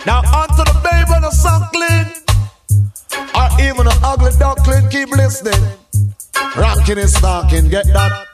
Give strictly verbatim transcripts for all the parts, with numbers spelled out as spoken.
Now onto the baby and the suckling, or even an ugly duckling, keep listening. Rocking and stalking, get that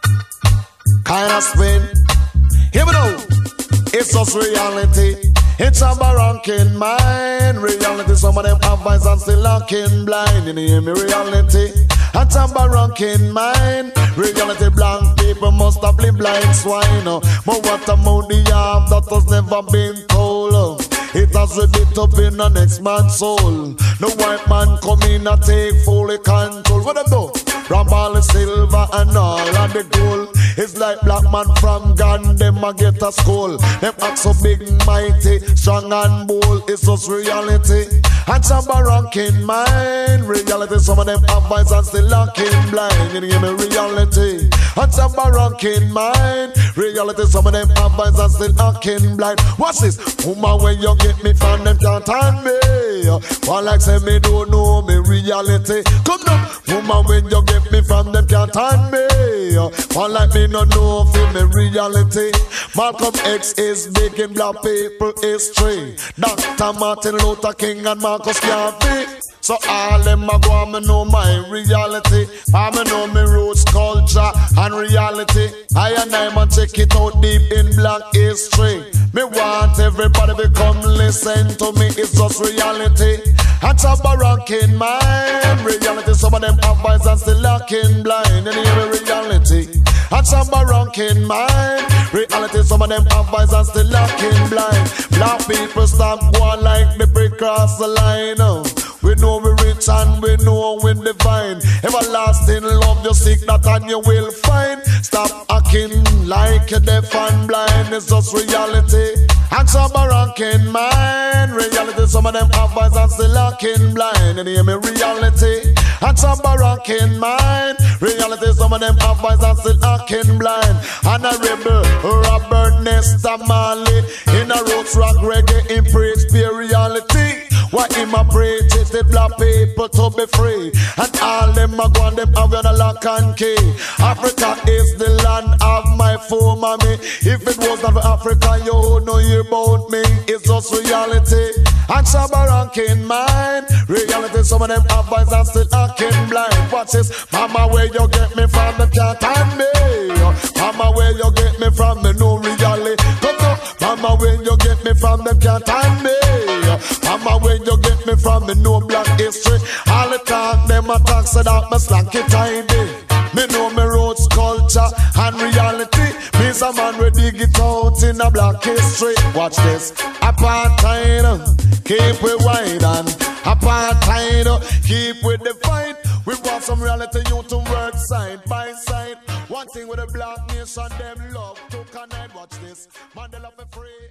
kind of spin. Here we go. It's just reality. It's a barranking mind. Reality, some of them have eyes and still looking blind. You hear me? Reality. It's a barranking mind. Reality, blank people must have been blind swine. But what about the arm that has never been told? It has ripped up in the next man's soul. The white man come in and take fully control. What them do? From all the silver and all of the gold. It's like black man from Ghana, them a get a skull. Them act so big, mighty, strong and bold. It's just reality. And some barranking mind. Reality, some of them have eyes and still looking blind. You hear me? Reality. And some barranking mind. Reality, some of them have eyes and still looking blind. What's this? Woman, when you get me from them can't hand me. One like say me don't know me reality. Come now, woman, when you get me from them can't hand me. One like me no know for me reality. Malcolm X is big in black people history. Doctor Martin Luther King and Marcus Garvey. So all them a go and me know my reality. I me know me roots, culture and reality. I and I man check it out deep in black history. Me want everybody to come listen to me. It's just reality. That's a barranking mind. Reality, some of them have eyes and still looking blind. And hear me? Reality. That's a barranking mind. Reality, some of them have eyes and still looking blind. Black people stop going like the brick cross the line. We know we rich and we know we divine. Everlasting love you seek that and you will find. Stop acting like you're deaf and blind. It's just reality. And some barranking mind. Reality, some of them have eyes and still looking blind. And hear me? Reality. And some barranking mind. Reality, some of them have eyes and still looking blind. And a rebel, Robert Nesta Marley, in a roots rock reggae in preach pure reality. Why him a preach it the black people to be free. And all them a go and them have a lock and key. Africa is the land of my mommy. If it was not for Africa, you would know hear about me. It's just reality. And Shabba ranking mind. Reality, some of them have eyes and still acting blind. Watch this. Mama, where you get me from, them can't hand me. Mama, where you get me from, me no reality. Come on. Mama, where you get me from, them can't hand me. Mama, where you get me from, me no black history. All the talk, them a talk, so that me slanky tidy. Me know me roots, culture and reality. Me's a man we dig it out in a black history. Watch this. Apartheid, keep we wide, and apartheid, keep we divide. We want some reality, you to work side by side. One thing with the black nation, them love to connect. Watch this. Mandela for free.